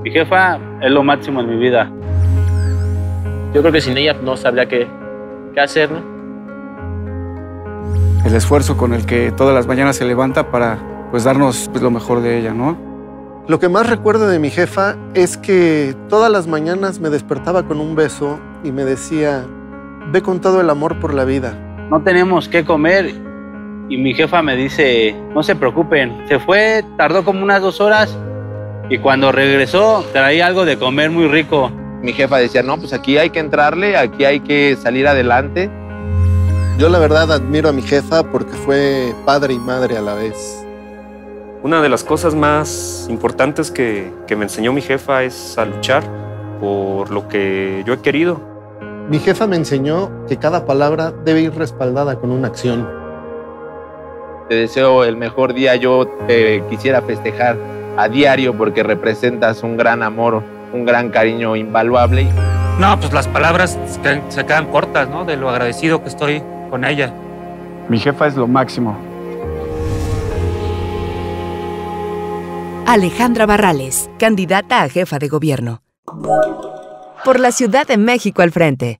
Mi jefa es lo máximo en mi vida. Yo creo que sin ella no sabría qué hacer, ¿no? El esfuerzo con el que todas las mañanas se levanta para pues darnos lo mejor de ella, ¿no? Lo que más recuerdo de mi jefa es que todas las mañanas me despertaba con un beso y me decía, ve con todo el amor por la vida. No tenemos qué comer y mi jefa me dice, no se preocupen. Se fue, tardó como unas 2 horas y cuando regresó traía algo de comer muy rico. Mi jefa decía, no, pues aquí hay que entrarle, aquí hay que salir adelante. Yo la verdad admiro a mi jefa porque fue padre y madre a la vez. Una de las cosas más importantes que me enseñó mi jefa es a luchar por lo que yo he querido. Mi jefa me enseñó que cada palabra debe ir respaldada con una acción. Te deseo el mejor día, yo te quisiera festejar a diario porque representas un gran amor, un gran cariño invaluable. No, pues las palabras se quedan cortas, ¿no? De lo agradecido que estoy con ella. Mi jefa es lo máximo. Alejandra Barrales, candidata a jefa de gobierno. Por la Ciudad de México al frente.